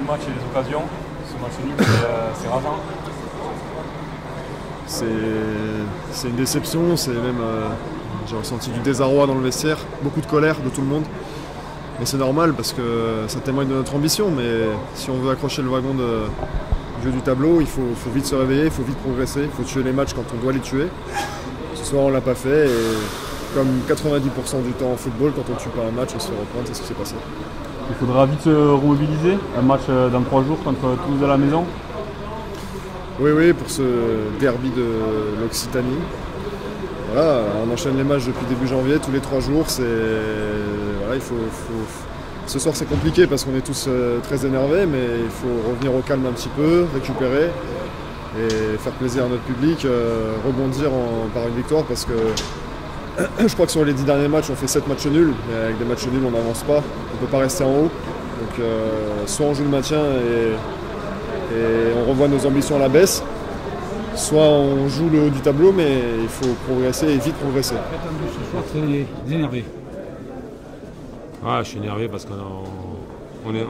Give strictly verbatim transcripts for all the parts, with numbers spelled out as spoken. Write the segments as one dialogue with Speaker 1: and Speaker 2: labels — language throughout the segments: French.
Speaker 1: du match et des occasions. Ce match nul, c'est euh, rageant.
Speaker 2: C'est une déception, c'est même euh, j'ai ressenti du désarroi dans le vestiaire, beaucoup de colère de tout le monde. Mais c'est normal parce que ça témoigne de notre ambition. Mais si on veut accrocher le wagon de, du jeu du tableau, il faut, faut vite se réveiller, il faut vite progresser, il faut tuer les matchs quand on doit les tuer. Ce soir on ne l'a pas fait et comme quatre-vingt-dix pour cent du temps en football, quand on ne tue pas un match, on se fait reprendre, c'est ce qui s'est passé.
Speaker 1: Il faudra vite se remobiliser, un match dans trois jours contre Toulouse à la maison.
Speaker 2: Oui, oui, pour ce derby de l'Occitanie. Voilà, on enchaîne les matchs depuis début janvier, tous les trois jours. Voilà, il faut, faut... Ce soir c'est compliqué parce qu'on est tous très énervés, mais il faut revenir au calme un petit peu, récupérer et faire plaisir à notre public, euh, rebondir en... par une victoire parce que je crois que sur les dix derniers matchs, on fait sept matchs nuls, mais avec des matchs nuls, on n'avance pas, on ne peut pas rester en haut. Donc euh, soit on joue le maintien et, et on revoit nos ambitions à la baisse, soit on joue le haut du tableau, mais il faut progresser et vite progresser.
Speaker 3: Ce soir, très énervé.
Speaker 4: Ah, je suis énervé parce qu'on on on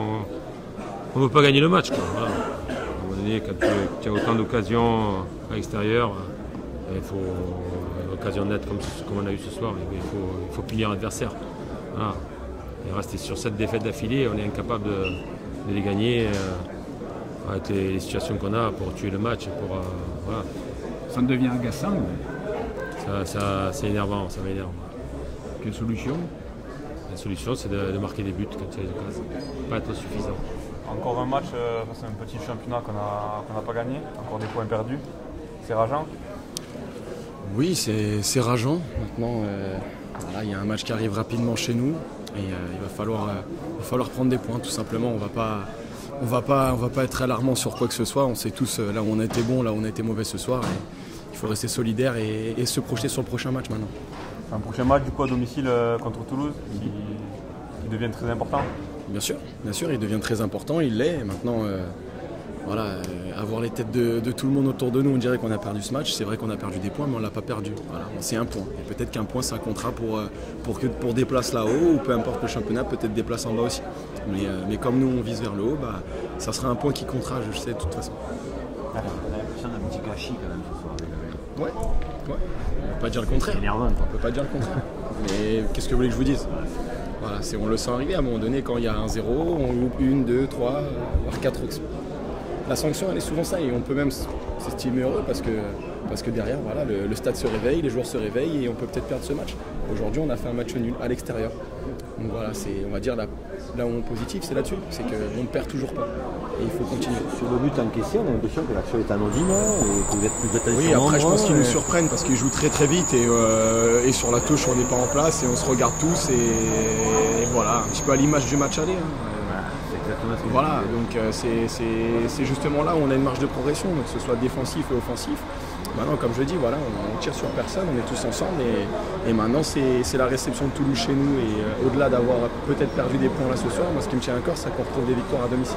Speaker 4: on, on veut pas gagner le match. Quoi. Voilà. À un moment donné, quand tu as autant d'occasions à l'extérieur, il faut une occasion nette comme, comme on a eu ce soir, il faut, il faut punir l'adversaire. Voilà. Et rester sur cette défaite d'affilée, on est incapable de, de les gagner euh, avec les, les situations qu'on a pour tuer le match. Pour, euh, voilà.
Speaker 3: Ça devient agaçant. Mais...
Speaker 4: Ça, ça, c'est énervant, ça m'énerve.
Speaker 3: Quelle solution?
Speaker 4: La solution, c'est de, de marquer des buts quand il y a des occasions. Pas être suffisant.
Speaker 1: Encore un match euh, face à un petit championnat qu'on n'a qu'on n'a pas gagné, encore des points perdus. C'est rageant.
Speaker 5: Oui, c'est rageant. Maintenant, euh, voilà, il y a un match qui arrive rapidement chez nous et euh, il va falloir, euh, il va falloir prendre des points, tout simplement. On va pas, on va pas, on va pas être alarmant sur quoi que ce soit. On sait tous euh, là où on a été bon, là où on a été mauvais ce soir. Et il faut rester solidaire et, et se projeter sur le prochain match maintenant.
Speaker 1: Un prochain match du coup à domicile euh, contre Toulouse qui, qui devient très important.
Speaker 5: Bien sûr, bien sûr, il devient très important, il l'est. Maintenant, euh, voilà, euh, avoir les têtes de, de tout le monde autour de nous, on dirait qu'on a perdu ce match. C'est vrai qu'on a perdu des points, mais on ne l'a pas perdu. Voilà, c'est un point. Et peut-être qu'un point, c'est un contrat pour, euh, pour, que, pour des places là-haut, ou peu importe le championnat, peut-être des places en bas aussi. Mais, euh, mais comme nous, on vise vers le haut, bah, ça sera un point qui comptera, je sais, de toute façon.
Speaker 6: On a l'impression d'un petit gâchis quand même ce soir.
Speaker 5: Ouais, ouais. On ne peut pas dire le contraire.
Speaker 6: C'est énervant.
Speaker 5: On ne peut pas dire le contraire. Mais qu'est-ce que vous voulez que je vous dise? Voilà, on le sent arriver à un moment donné, quand il y a un zéro, on loupe une, deux, trois, voire quatre. La sanction, elle est souvent ça, et on peut même s'estimer heureux parce que, parce que derrière, voilà, le, le stade se réveille, les joueurs se réveillent et on peut peut-être perdre ce match. Aujourd'hui, on a fait un match nul à l'extérieur. Donc voilà, c'est, on va dire, là, là où on est positif, c'est là-dessus, c'est qu'on ne perd toujours pas. Et il faut continuer.
Speaker 6: Sur le but en question, on a l'impression que l'action est anodine et que vous êtes plus attention.
Speaker 5: Oui, après, je pense qu'ils nous surprennent parce qu'ils jouent très très vite et, euh, et sur la touche, on n'est pas en place et on se regarde tous et, et voilà, un petit peu à l'image du match aller. Hein. Voilà, donc euh, c'est justement là où on a une marge de progression, donc que ce soit défensif et offensif. Maintenant, comme je dis, voilà, on, on tire sur personne, on est tous ensemble et, et maintenant c'est la réception de Toulouse chez nous et euh, au-delà d'avoir peut-être perdu des points là ce soir, moi ce qui me tient à cœur, c'est qu'on retrouve des victoires à domicile.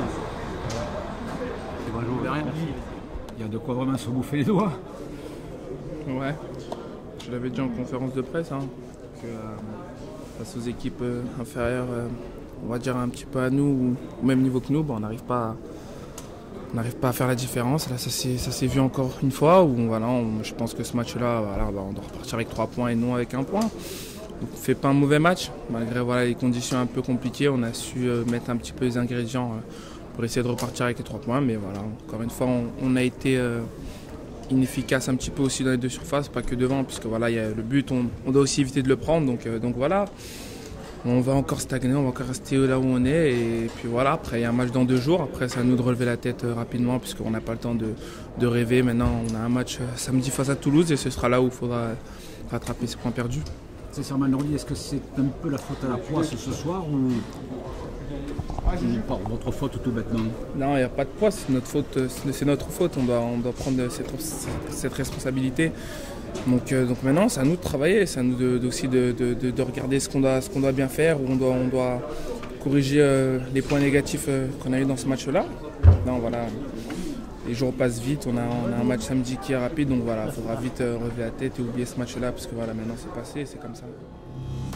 Speaker 3: Il y a de quoi vraiment se bouffer les doigts.
Speaker 7: Ouais, je l'avais dit en conférence de presse, hein, que euh, face aux équipes euh, inférieures, euh, on va dire un petit peu à nous, au même niveau que nous, bah, on n'arrive pas, on n'arrive pas à faire la différence. Là, ça s'est vu encore une fois, où voilà, on, je pense que ce match-là, voilà, bah, on doit repartir avec trois points et non avec un point. Donc, on ne fait pas un mauvais match, malgré voilà, les conditions un peu compliquées, on a su euh, mettre un petit peu les ingrédients euh, pour essayer de repartir avec les trois points, mais voilà, encore une fois, on, on a été euh, inefficace un petit peu aussi dans les deux surfaces, pas que devant, puisque voilà, y a le but, on, on doit aussi éviter de le prendre, donc, euh, donc voilà. On va encore stagner, on va encore rester là où on est et puis voilà, après il y a un match dans deux jours, après c'est à nous de relever la tête rapidement puisqu'on n'a pas le temps de, de rêver. Maintenant on a un match samedi face à Toulouse et ce sera là où il faudra rattraper ces points perdus.
Speaker 3: Sincèrement, Nordi, est-ce que c'est un peu la faute à la poisse ce soir ou pas votre faute tout bêtement?
Speaker 7: Non, il n'y a pas de poisse, c'est notre faute, c'est notre faute, on doit, on doit prendre cette, cette responsabilité. Donc, euh, donc maintenant, c'est à nous de travailler, c'est à nous de, de, aussi de, de, de, de regarder ce qu'on doit, ce qu'on doit bien faire, où on doit, on doit corriger euh, les points négatifs euh, qu'on a eu dans ce match-là. Non, voilà, les jours passent vite, on a, on a un match samedi qui est rapide, donc voilà, il faudra vite euh, relever la tête et oublier ce match-là, parce que voilà, maintenant c'est passé, c'est comme ça.